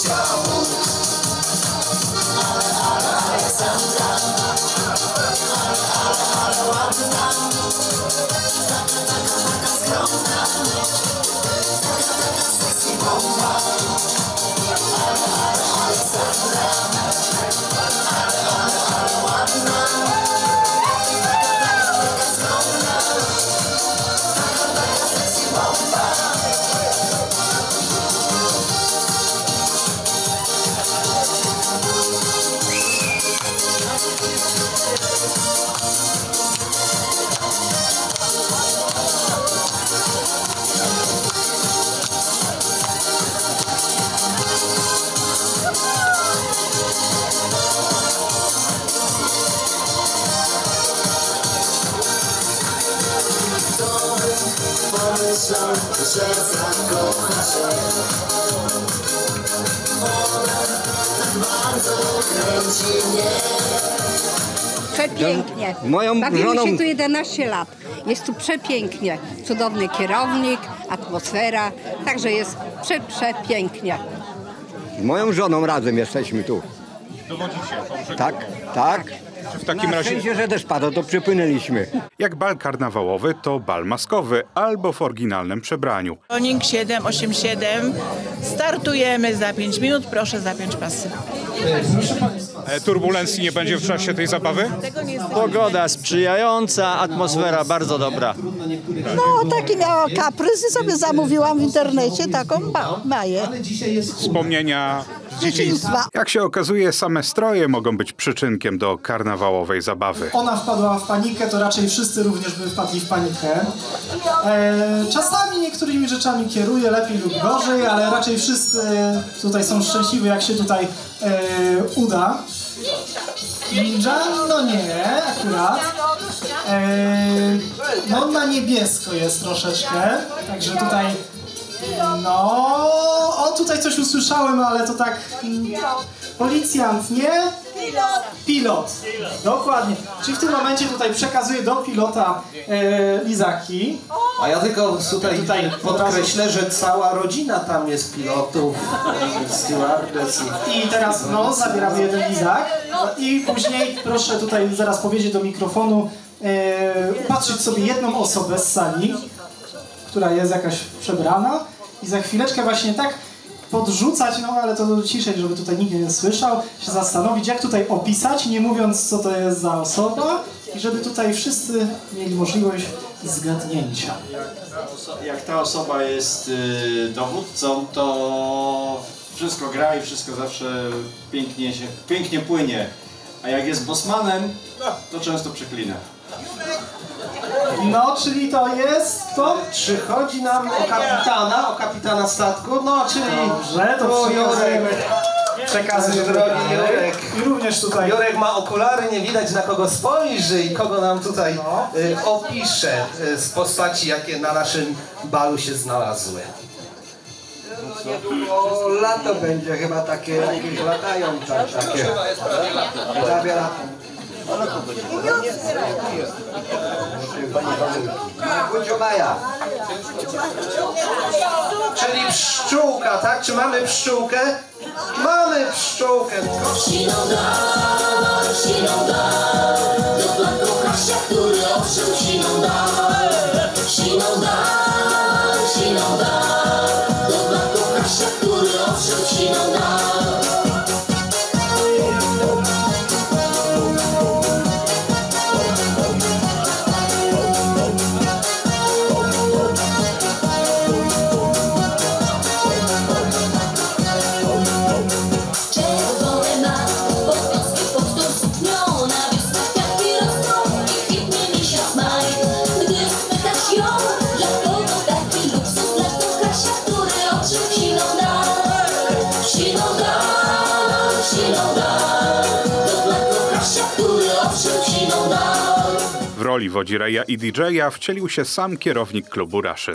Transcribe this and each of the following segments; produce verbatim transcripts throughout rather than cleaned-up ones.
Pomyślał, że zakocha się. Ona tak bardzo kręci mnie. Przepięknie. Moją Bawimy żoną... się tu jedenaście lat. Jest tu przepięknie. Cudowny kierownik, atmosfera. Także jest prze, przepięknie. Z moją żoną razem jesteśmy tu. Dowodzicie? Tak, tak. Czy w takim Na razie, szczęście, że deszcz padł, to przypłynęliśmy. jak bal karnawałowy, to bal maskowy albo w oryginalnym przebraniu. Konik siedem osiem siedem. Startujemy za pięć minut. Proszę zapiąć pasy. E, turbulencji nie będzie w czasie tej zabawy? Pogoda sprzyjająca, atmosfera bardzo dobra. No, taki miała kaprys i sobie zamówiłam w internecie taką ma maję. Wspomnienia z dzieciństwa. Jak się okazuje, same stroje mogą być przyczynkiem do karnawałowej zabawy. Ona wpadła w panikę, to raczej wszyscy również by wpadli w panikę. E, czasami niektórymi rzeczami kieruje lepiej lub gorzej, ale raczej wszyscy tutaj są szczęśliwi, jak się tutaj e, uda. Ninja? No nie, akurat. E, no na niebiesko jest troszeczkę, także tutaj... No, o tutaj coś usłyszałem, ale to tak... Policjant, nie? Pilot. Pilot. Dokładnie. Czyli w tym momencie tutaj przekazuję do pilota e, lizaki. A ja tylko tutaj, tutaj podkreślę, że cała rodzina tam jest pilotów, stewardess. I teraz no, zabieramy jeden lizak. I później proszę tutaj zaraz powiedzieć do mikrofonu, e, upatrzyć sobie jedną osobę z sali, która jest jakaś przebrana. I za chwileczkę właśnie tak podrzucać, no ale to ciszej, żeby tutaj nikt nie słyszał, się zastanowić, jak tutaj opisać, nie mówiąc, co to jest za osoba i żeby tutaj wszyscy mieli możliwość zgadnięcia. Jak ta osoba jest y, dowódcą, to wszystko gra i wszystko zawsze pięknie się, pięknie płynie. A jak jest bossmanem, to często przeklina. No, czyli to jest to? Czy chodzi nam o kapitana, o kapitana statku? No, czyli... Dobrze, to przekazujemy. Przekazujemy drogi Jurek. I również tutaj... Jurek ma okulary, nie widać na kogo spojrzy i kogo nam tutaj no. y, opisze y, z postaci, jakie na naszym balu się znalazły. No niedługo lato będzie chyba takie, jakieś latające takie. Prawie lato. Czyli pszczółka, tak? Czy mamy pszczółkę? Mamy pszczółkę. Siną dal, siną dal, do plaku Kasia, który owszem siną dal. Siną dal, siną dal, do plaku Kasia, który owszem siną dal. W roli wodzireja i didżeja wcielił się sam kierownik klubu Raszyn.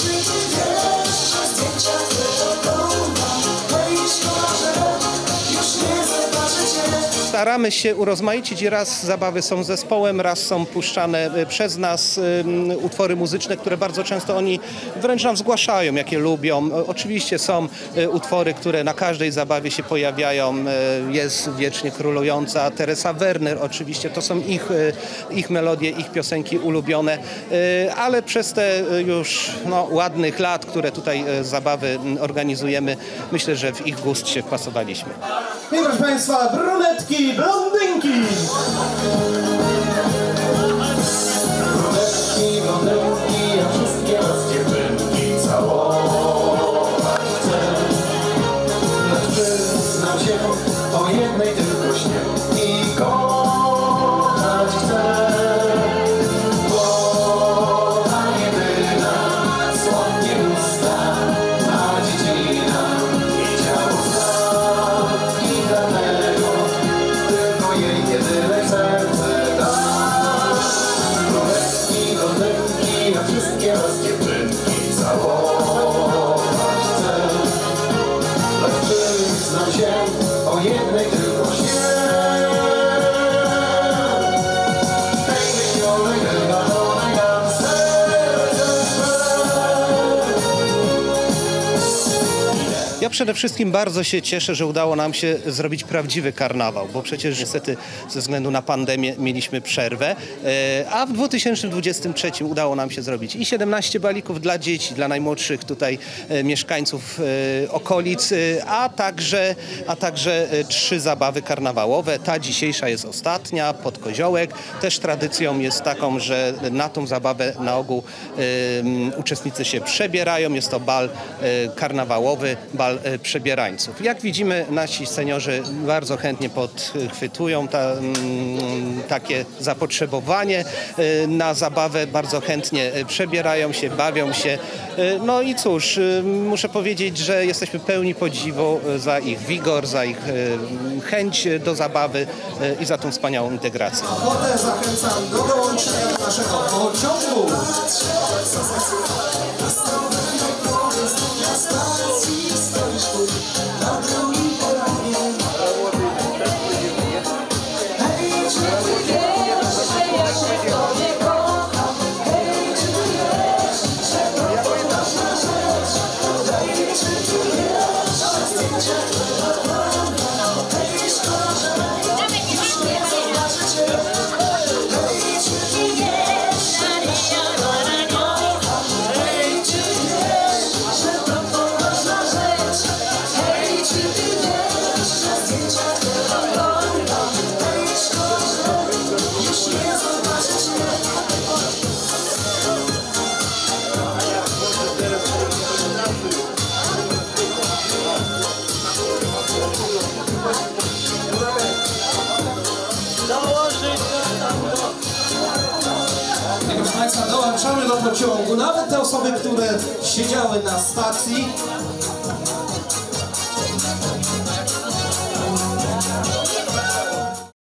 Już staramy się urozmaicić i raz zabawy są zespołem, raz są puszczane przez nas utwory muzyczne, które bardzo często oni wręcz nam zgłaszają, jakie lubią. Oczywiście są utwory, które na każdej zabawie się pojawiają. Jest wiecznie królująca Teresa Werner, oczywiście to są ich, ich melodie, ich piosenki ulubione, ale przez te już no, ładnych lat, które tutaj zabawy organizujemy, myślę, że w ich gust się wpasowaliśmy. I proszę Państwa, brunetki, blondynki! Brunetki, blondynki, ja wszystkie was dziewczynki całować chcę. Lecz przyznam się, o jednej tylko śnie i kochać chcę. Bo ta jedyna słodnie usta, a dziedzina i ciało zna. I dlatego tylko jej jedyne serce da. Brunetki, blondynki, ja wszystkie was dziewczynki całować chcę. Lecz przyznam się, o jednej tylko śnie. Tej wyśnionej, wymarzonej nam serce swe. Ja przede wszystkim bardzo się cieszę, że udało nam się zrobić prawdziwy karnawał, bo przecież niestety ze względu na pandemię mieliśmy przerwę, a w dwa tysiące dwudziestym trzecim udało nam się zrobić i siedemnaście balików dla dzieci, dla najmłodszych tutaj mieszkańców okolic, a także, a także trzy zabawy karnawałowe. Ta dzisiejsza jest ostatnia, pod Koziołek. Też tradycją jest taką, że na tą zabawę na ogół um, uczestnicy się przebierają. Jest to bal um, karnawałowy, bal um, przebierańców. Jak widzimy, nasi seniorzy bardzo chętnie podchwytują ta, um, takie zapotrzebowanie um, na zabawę. Bardzo chętnie przebierają się, bawią się. Um, no i cóż, um, muszę powiedzieć, że jesteśmy pełni podziwu za ich wigor, za ich um, chęć do zabawy um, i za tą wspaniałą integrację. Ochotę zachęcam do dołączenia do naszego pociągu. Proszę Państwa, dołączamy do pociągu. Nawet te osoby, które siedziały na stacji,